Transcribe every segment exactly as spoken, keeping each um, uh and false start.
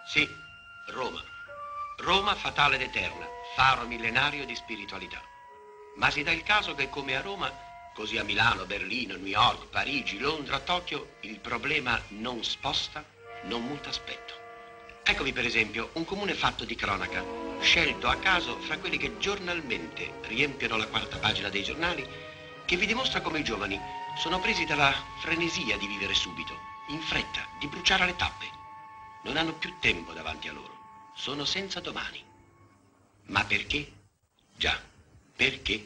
Sì, Roma. Roma fatale ed eterna, faro millenario di spiritualità. Ma si dà il caso che come a Roma, così a Milano, Berlino, New York, Parigi, Londra, Tokyo, il problema non sposta, non muta aspetto. Eccovi per esempio un comune fatto di cronaca, scelto a caso fra quelli che giornalmente riempiono la quarta pagina dei giornali, che vi dimostra come i giovani sono presi dalla frenesia di vivere subito, in fretta, di bruciare le tappe. Non hanno più tempo davanti a loro, sono senza domani. Ma perché? Già, perché?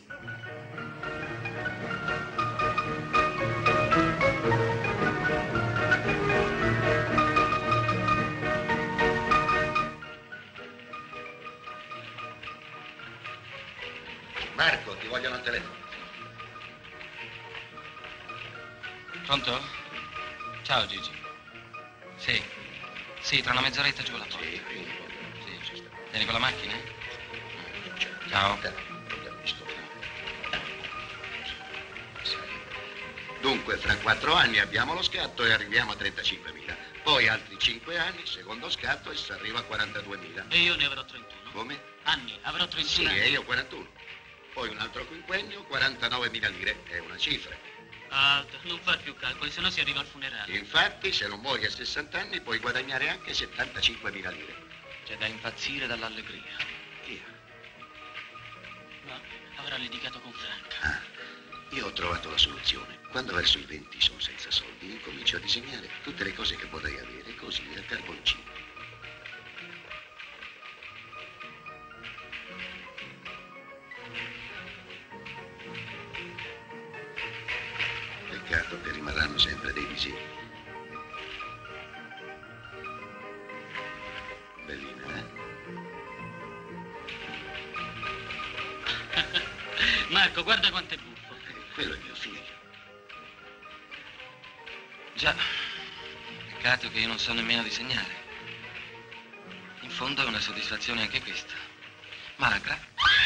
Marco, ti vogliono al telefono. Pronto? Ciao Gigi. Sì, sì, tra una mezz'oretta giù la porta. Sì, sì. Vieni con la macchina? Ciao. Dunque, fra quattro anni abbiamo lo scatto e arriviamo a trentacinquemila. Poi altri cinque anni, secondo scatto, e si arriva a quarantaduemila. E io ne avrò trentuno. Come? Anni, avrò trentuno Sì, anni. e io quarantuno. Poi un altro quinquennio, quarantanovemila lire. È una cifra. Alto, non far più calcoli, se no si arriva al funerale. Infatti, se non muori a sessanta anni, puoi guadagnare anche settantacinquemila lire. C'è da impazzire dall'allegria. Via. No, avrà litigato con Franca. Ah, io ho trovato la soluzione. Quando verso i venti sono senza soldi, incomincio a disegnare tutte le cose che vorrei avere, così a carboncino. Peccato che rimarranno sempre dei disegni. Bellina, eh? Marco, guarda quanto è buffo. Eh, quello è mio figlio. Già, peccato che io non so nemmeno disegnare. In fondo è una soddisfazione anche questa. Magra.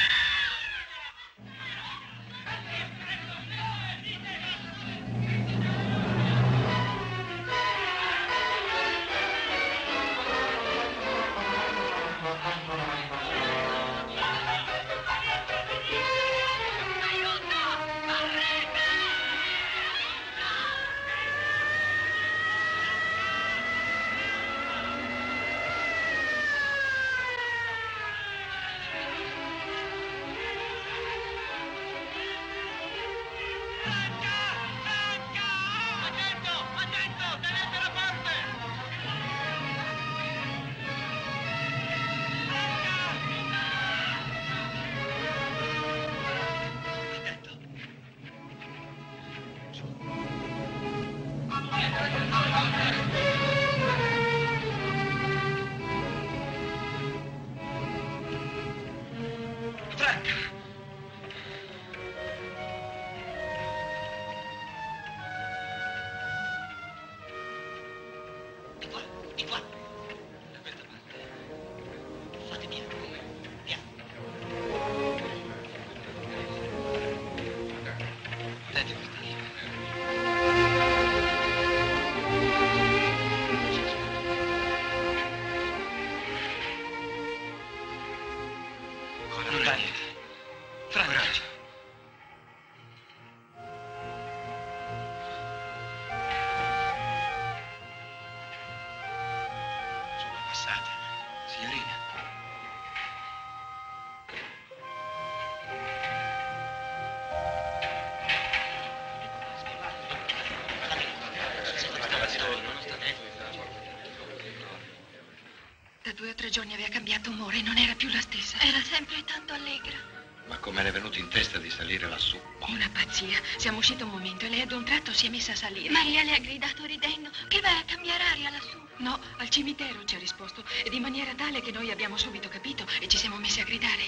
Due o tre giorni aveva cambiato umore, non era più la stessa. Era sempre tanto allegra. Ma come era venuto in testa di salire lassù? Una pazzia. Siamo usciti un momento e lei ad un tratto si è messa a salire. Maria le ha gridato ridendo che vai a cambiare aria lassù. No, al cimitero ci ha risposto. E di maniera tale che noi abbiamo subito capito e ci siamo messi a gridare.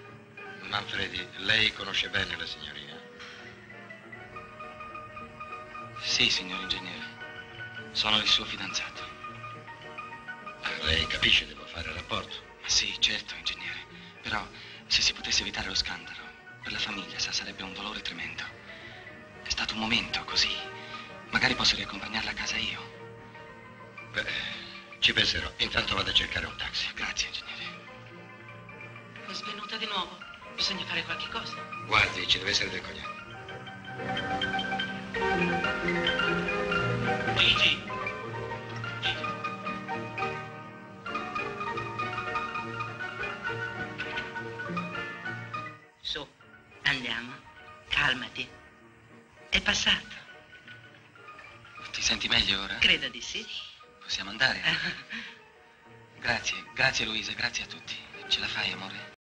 Manfredi, lei conosce bene la signorina? Sì, signor ingegnere. Sono il suo fidanzato. Lei capisce, devo fare il rapporto. Ma sì, certo, ingegnere. Però, se si potesse evitare lo scandalo, per la famiglia, sa, sarebbe un dolore tremendo. È stato un momento così. Magari posso riaccompagnarla a casa io. Beh, Ci penserò. Intanto vado a cercare un taxi. Grazie, ingegnere. È svenuta di nuovo. Bisogna fare qualche cosa. Guardi, ci deve essere del cognac. Gigi! Su, andiamo. Calmati. È passato. Ti senti meglio ora? Credo di sì. Possiamo andare? Grazie, grazie Luisa, grazie a tutti. Ce la fai, amore?